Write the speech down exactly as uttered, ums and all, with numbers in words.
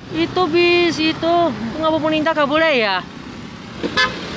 Itu bis itu. Itu ngapa mau ninta gak boleh ya?